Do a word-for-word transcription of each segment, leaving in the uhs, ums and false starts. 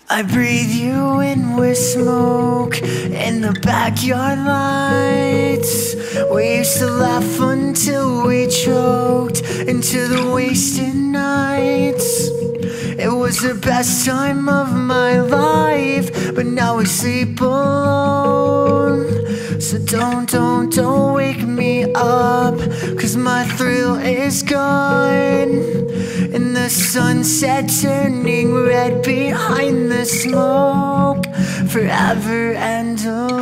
I breathe you in with smoke in the backyard lights. We used to laugh until we choked into the wasted nights. It was the best time of my life, but now we sleep alone. So don't, don't, don't wake me up, 'cause my thrill is gone. And the sunset turning red behind the smoke, forever and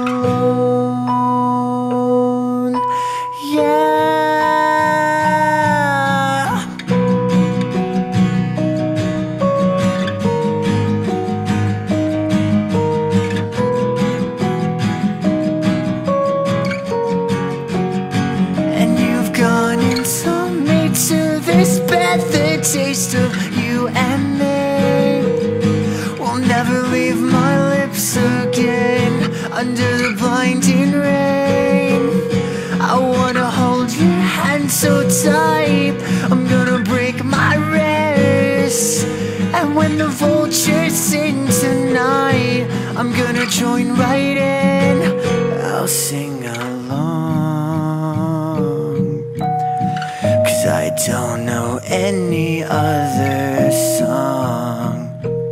alone. Yeah. And you've gone into me to this bed, the taste of you and me will never leave my lips again under the blinding rain. I wanna hold your hand so tight, I'm gonna break my wrist. And when the vultures sing tonight, I'm gonna join right in. I'll sing along, 'cause I don't know any other song.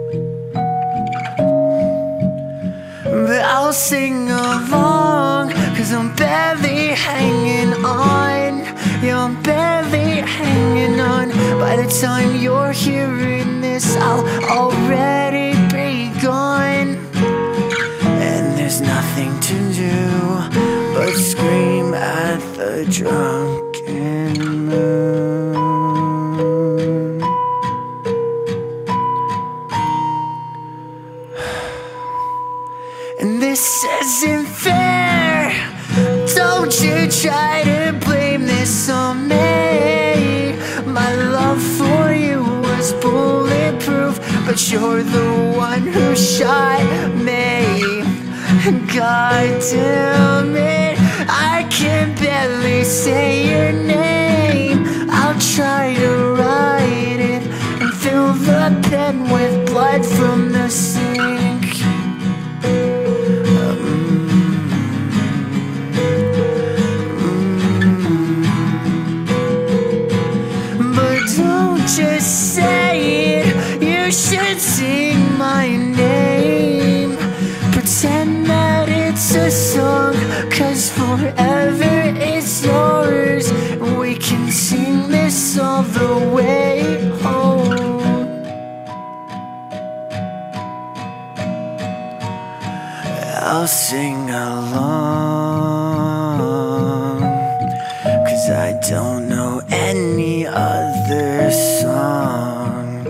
But I'll sing along, 'cause I'm barely hanging on. Yeah, I'm barely hanging on. By the time you're hearing this, I'll already be gone. And there's nothing to do but scream at the drunken moon. And this isn't fair. Don't you try to blame this on me. My love for you was bulletproof, but you're the one who shot me. God damn it, I can barely say your name. I'll try to write it and fill the pen with blood from the sink. Just say it, you should sing my name. Pretend that it's a song, 'cause forever is yours. And we can sing this all the way home. I'll sing along, 'cause I don't know any other song.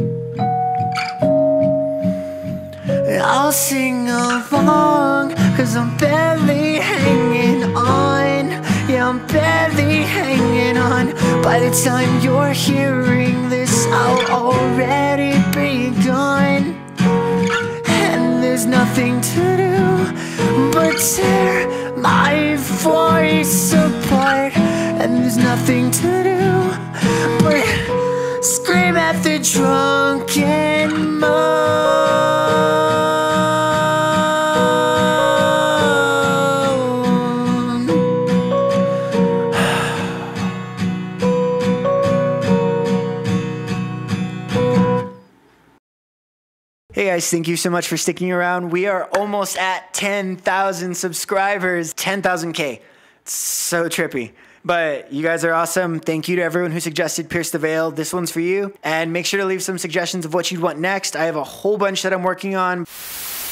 I'll sing along, 'cause I'm barely hanging on. Yeah, I'm barely hanging on. By the time you're hearing this, I'll already be gone. And there's nothing to do but tear my voice apart. And there's nothing to do but scream at the drunken moon. Hey guys, thank you so much for sticking around. We are almost at ten thousand subscribers. ten thousand K. It's so trippy. But you guys are awesome. Thank you to everyone who suggested Pierce the Veil. This one's for you. And make sure to leave some suggestions of what you'd want next. I have a whole bunch that I'm working on.